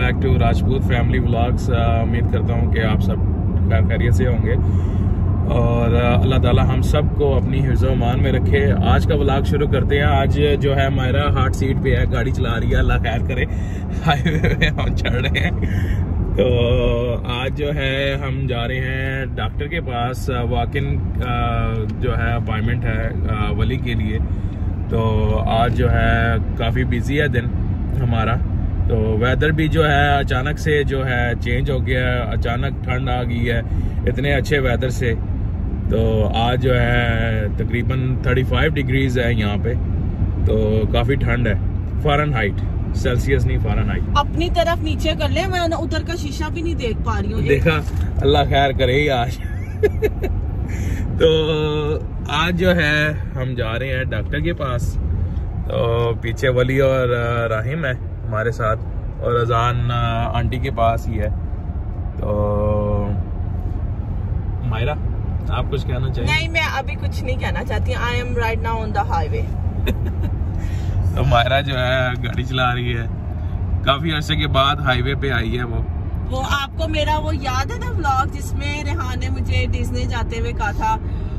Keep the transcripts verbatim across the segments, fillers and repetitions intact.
Back to Rajput family vlogs. उम्मीद करता हूँ कि आप सब खैर खैरियत से होंगे और अल्लाह ताला हम सब को अपनी हिफ्ज़ मान में रखे। आज का व्लॉग शुरू करते हैं। आज जो है मायरा हार्ट सीट पे है, गाड़ी चला रही है, अल्लाह खैर करे। हाईवे पे हम चढ़ रहे हैं। तो आज जो है हम जा रहे हैं डॉक्टर के पास। वॉक इन जो है अपॉइंटमेंट है वली के लिए। तो आज जो है काफ़ी बिजी है दिन हमारा। तो वेदर भी जो है अचानक से जो है चेंज हो गया है, अचानक ठंड आ गई है इतने अच्छे वेदर से। तो आज जो है तकरीबन पैंतीस डिग्रीज है यहाँ पे, तो काफ़ी ठंड है। फ़ारेनहाइट, सेल्सियस नहीं फ़ारेनहाइट। अपनी तरफ नीचे कर ले, मैं उधर का शीशा भी नहीं देख पा रही हूँ। देखा, अल्लाह खैर करे आज। तो आज जो है हम जा रहे हैं डॉक्टर के पास। तो पीछे वली और राहिम है हमारे साथ, और अजान आंटी के पास ही है। तो मायरा आप कुछ कहना चाहिए? नहीं, मैं अभी कुछ नहीं कहना चाहती। I am right now on the highway. तो मायरा जो है गाड़ी चला रही है, काफी अरसे के बाद हाईवे पे आई है। वो वो आपको मेरा वो याद है ना व्लॉग जिसमें रेहान ने मुझे डिज्नी जाते हुए कहा था,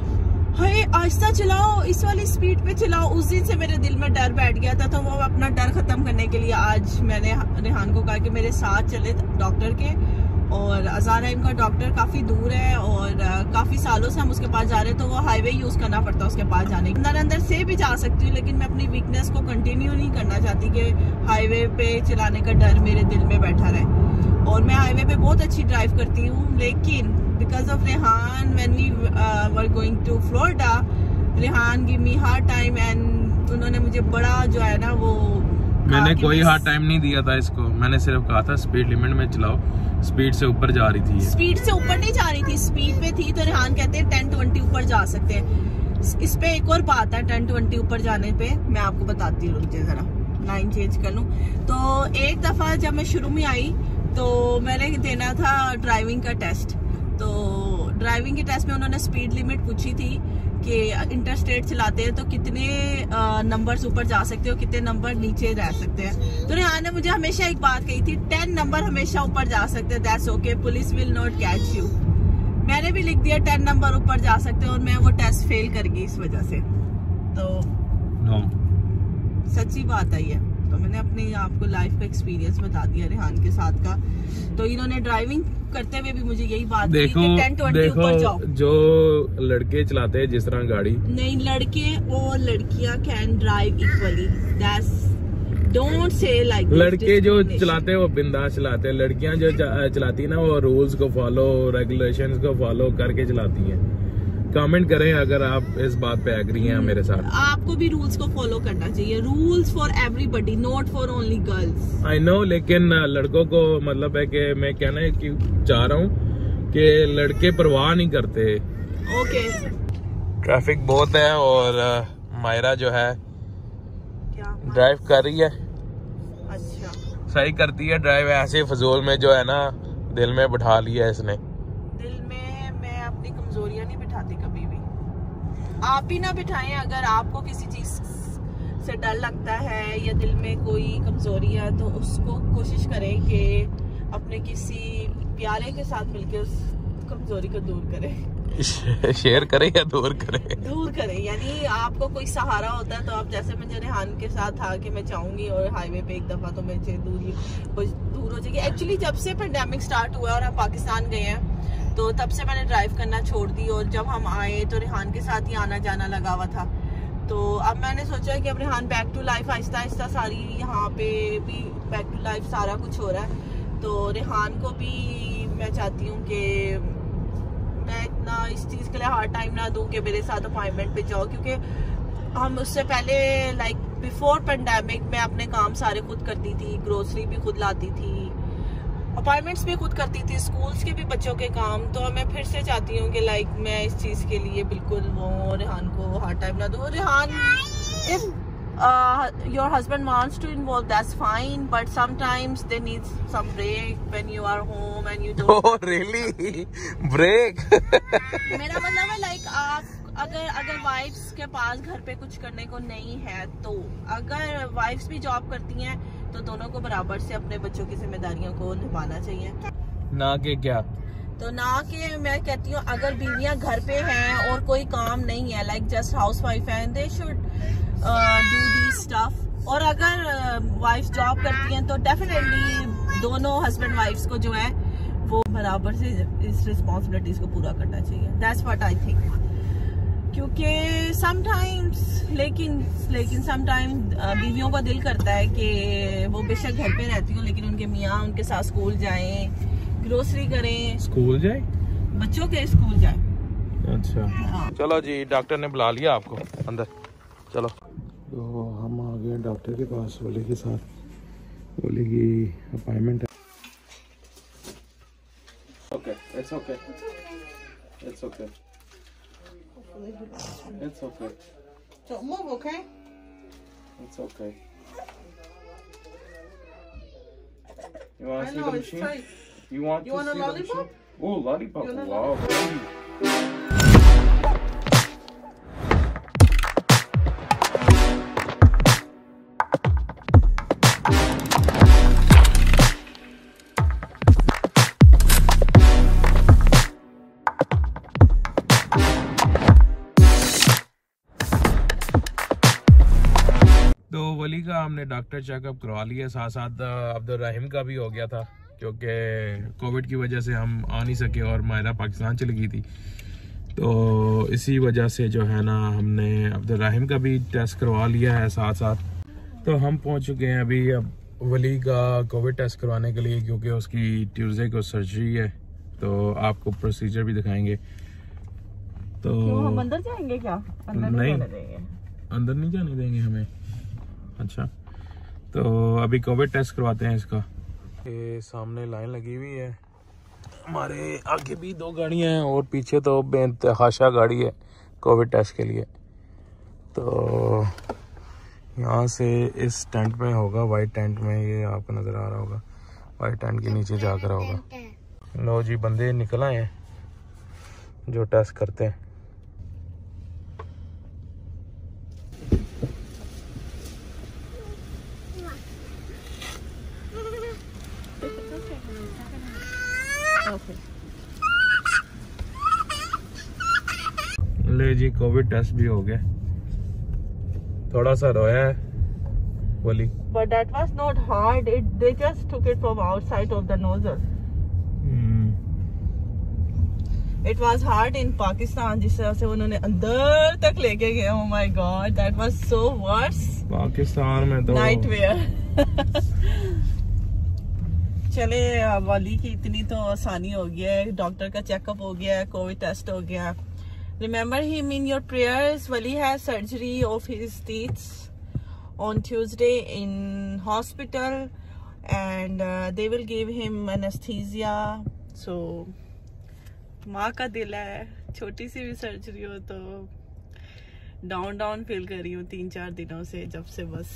हाय आहिस्ता चलाओ, इस वाली स्पीड पे चलाओ। उस दिन से मेरे दिल में डर बैठ गया था। तो वो अपना डर खत्म करने के लिए आज मैंने रेहान को कहा कि मेरे साथ चले डॉक्टर के। और अजारा इनका डॉक्टर काफी दूर है और काफी सालों से हम उसके पास जा रहे हैं, तो वो हाईवे यूज करना पड़ता है उसके पास जाने के। अंदर अंदर से भी जा सकती हूँ, लेकिन मैं अपनी वीकनेस को कंटिन्यू नहीं करना चाहती कि हाईवे पे चलाने का डर मेरे दिल में बैठा रहे। और मैं हाईवे पे बहुत अच्छी ड्राइव करती हूँ, लेकिन because of Rehan when we were going to Florida, Rehan give me hard time and उन्होंने मुझे बड़ा जो है ना वो, मैंने कोई हार्ड टाइम नहीं दिया था इसको। मैंने सिर्फ कहा था स्पीड लिमिट में चलाओ, स्पीड से ऊपर जा रही थी। स्पीड से ऊपर नहीं जा रही थी, स्पीड पे थी। तो रेहान कहते हैं टेन ट्वेंटी ऊपर जा सकते हैं। इस पे एक और बात है, टेन ट्वेंटी ऊपर जाने पे मैं आपको बताती हूँ। रुक जरा लाइन चेंज कर लूँ। तो एक दफा जब मैं शुरू में आई तो मैंने देना था ड्राइविंग का टेस्ट। तो ड्राइविंग के टेस्ट में उन्होंने स्पीड लिमिट पूछी थी कि इंटरस्टेट चलाते हैं तो कितने नंबर्स ऊपर जा सकते हो, कितने नंबर नीचे रह सकते हैं। तो रेहान ने मुझे हमेशा एक बात कही थी, टेन नंबर हमेशा ऊपर जा सकते हैं, that's okay, police will not catch you. मैंने भी लिख दिया टेन नंबर ऊपर जा सकते हैं और मैं वो टेस्ट फेल कर गई इस वजह से। तो no. सच्ची बात आई है। तो मैंने अपने आपको लाइफ का एक्सपीरियंस बता दिया रेहान के साथ का। तो इन्होंने ड्राइविंग करते हुए भी मुझे यही बात देखो, की कि टेन ट्वेंटी ऊपर जाओ। जो लड़के चलाते हैं जिस तरह गाड़ी, नहीं, लड़के और लड़कियां can drive equally, that's don't say like. लड़के जो चलाते हैं वो बिंदास चलाते हैं, लड़कियां जो चलाती है ना वो रूल्स को फॉलो, रेगुलेशंस को फॉलो करके चलाती हैं। कमेंट करें अगर आप इस बात पे एग्री हैं मेरे साथ। आपको भी रूल्स को फॉलो करना चाहिए। Rules for everybody, not for only girls. I know, लेकिन लड़कों को मतलब है कि मैं कहना कि चाह रहा हूँ कि लड़के परवाह नहीं करते। ओके, ट्रैफिक बहुत है और मायरा जो है क्या ड्राइव कर रही है। अच्छा, सही करती है ड्राइव। ऐसे फजूल में जो है ना दिल में बिठा लिया इसने। दिल में मैं अपनी कमजोरियां नहीं बिठाती कभी भी। आप भी ना बिठाएं। अगर आपको किसी चीज से डर लगता है या दिल में कोई कमजोरी है तो उसको कोशिश करें कि अपने किसी प्यारे के साथ मिलकर उस कमजोरी को दूर करें। शेयर करें या दूर करें? दूर करें, यानी आपको कोई सहारा होता है तो आप, जैसे मुझे रेहान के साथ था कि मैं चाहूंगी और हाईवे पे एक दफा तो मुझे दूर दूर हो जाएगी। एक्चुअली जब से पेंडेमिक स्टार्ट हुआ और हम पाकिस्तान गए हैं तो तब से मैंने ड्राइव करना छोड़ दी। और जब हम आए तो रेहान के साथ ही आना जाना लगा हुआ था। तो अब मैंने सोचा कि अब Rehan back to life Aahista Aahista सारी यहाँ पे भी बैक टू लाइफ सारा कुछ हो रहा है। तो रेहान को भी मैं चाहती हूँ कि मैं इतना इस चीज़ के लिए हार्ड टाइम ना दूं कि मेरे साथ अपॉइंटमेंट पे जाओ, क्योंकि हम उससे पहले लाइक बिफोर पेंडेमिक मैं अपने काम सारे खुद करती थी, ग्रोसरी भी खुद लाती थी, अपॉइंटमेंट्स भी खुद करती थी, स्कूल्स के भी बच्चों के काम। तो मैं फिर से चाहती हूँ कि लाइक मैं इस चीज़ के लिए बिल्कुल वो रेहान को हार्ड टाइम ना दूँ। Rehan, if Uh, your husband wants to involve, that's fine, but sometimes they need some break when you are home and you don't. Oh really? Break? मेरा मतलब है लाइक आप अगर अगर वाइफ्स के पास घर पे कुछ करने को नहीं है तो, अगर वाइफ्स भी जॉब करती हैं तो दोनों को बराबर से अपने बच्चों की जिम्मेदारियों को निभाना चाहिए। ना के क्या तो ना कि मैं कहती हूँ अगर बीवियां घर पे हैं और कोई काम नहीं है, लाइक जस्ट हाउस वाइफ है, they should do the stuff. और अगर वाइफ uh, जॉब करती हैं तो डेफिनेटली दोनों हस्बैंड वाइफ्स को जो है वो बराबर से इस रिस्पॉन्सिबिलिटीज को पूरा करना चाहिए। That's what I think. क्योंकि समटाइम्स लेकिन लेकिन समटाइम्स बीवियों का दिल करता है कि वो बेशक घर पे रहती हूँ लेकिन उनके मियाँ उनके साथ स्कूल जाएं, ग्रोसरी करें, स्कूल जाए, बच्चों के स्कूल जाए। अच्छा हाँ। चलो जी, डॉक्टर ने बुला लिया आपको अंदर, चलो। तो हम आ गए डॉक्टर के पास, वली के साथ। वली की अपॉइंटमेंट है। Okay, it's okay, it's okay, it's okay, So move, okay? It's okay. You want to I see know the it's machine? tight. You want You to want a see the lollipop? machine? Oh, lollipop! You want a Wow, baby. तो वली का हमने doctor checkup करवा लिया, साथ साथ अब्दुल रहीम का भी हो गया था क्योंकि कोविड की वजह से हम आ नहीं सके और मायरा पाकिस्तान चली गई थी। तो इसी वजह से जो है ना हमने अब्दुल रहीम का भी टेस्ट करवा लिया है साथ साथ। तो हम पहुंच चुके हैं अभी अब वली का कोविड टेस्ट करवाने के लिए, क्योंकि उसकी ट्यूसडे को सर्जरी है। तो आपको प्रोसीजर भी दिखाएंगे। तो हम अंदर जाएंगे क्या? अंदर नहीं, नहीं जाने देंगे। अंदर नहीं जाने देंगे हमें। अच्छा, तो अभी कोविड टेस्ट करवाते हैं इसका। ये सामने लाइन लगी हुई है, हमारे आगे भी दो गाड़ियां हैं और पीछे तो बेइंतहाशा गाड़ी है कोविड टेस्ट के लिए। तो यहाँ से इस टेंट में होगा, वाइट टेंट में, ये आपको नज़र आ रहा होगा, वाइट टेंट के नीचे जाकर होगा। लो जी, बंदे निकल आए हैं जो टेस्ट करते हैं। ले जी, कोविड टेस्ट भी हो गया। थोड़ा सा रोया है वली, But that was not hard. It they just took it from outside of the nozzle. hmm. It was hard in Pakistan, जिस तरह से उन्होंने अंदर तक लेके गए। Oh my God, that was so worse. Pakistan में तो Nightmare. चले, वाली की इतनी तो आसानी हो गया है, डॉक्टर का चेकअप हो गया है, कोविड टेस्ट हो गया। Remember him in your prayers. Wali has surgery of his teeth on Tuesday in hospital, and uh, they will give him anesthesia. So माँ का दिल है, छोटी सी भी सर्जरी हो तो डाउन डाउन फील कर रही हूँ तीन चार दिनों से, जब से बस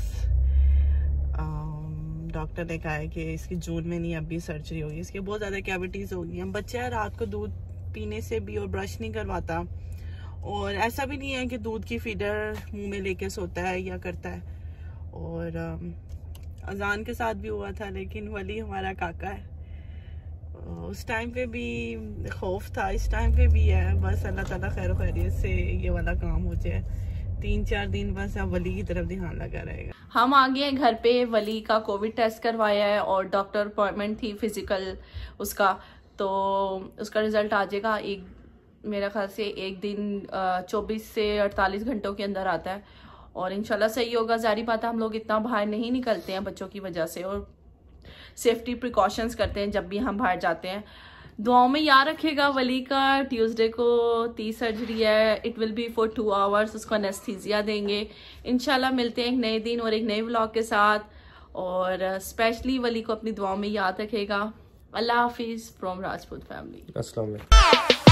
डॉक्टर ने कहा है कि इसकी जून में नहीं, अभी सर्जरी होगी। इसके बहुत ज़्यादा कैविटीज़ हो गई हैं। बच्चा है, रात को दूध पीने से भी और ब्रश नहीं करवाता, और ऐसा भी नहीं है कि दूध की फीडर मुंह में लेके सोता है या करता है। और अजान के साथ भी हुआ था, लेकिन वली हमारा काका है, उस टाइम पे भी खौफ था, इस टाइम पे भी है। बस अल्लाह ताला खैर खैरियत से ये वाला काम हो जाए। तीन चार दिन बस अब वली की तरफ ध्यान लगा रहेगा। हम आ गए घर पे, वली का कोविड टेस्ट करवाया है और डॉक्टर अपॉइंटमेंट थी फिजिकल उसका, तो उसका रिजल्ट आ जाएगा एक, मेरा ख्याल से एक दिन चौबीस से अड़तालीस घंटों के अंदर आता है, और इंशाल्लाह सही होगा। जारी बात है, हम लोग इतना बाहर नहीं निकलते हैं बच्चों की वजह से, और सेफ्टी प्रिकॉशंस करते हैं जब भी हम बाहर जाते हैं। दुआओं में याद रखिएगा। वली का ट्यूसडे को तीस सर्जरी है, it will be for two hours, उसको एनेस्थीसिया देंगे। इंशाल्लाह मिलते हैं एक नए दिन और एक नए व्लॉग के साथ, और स्पेशली वली को अपनी दुआओं में याद रखेगा। अल्लाह हाफिज फ्रॉम राजपूत फैमिली। अस्सलाम वालेकुम।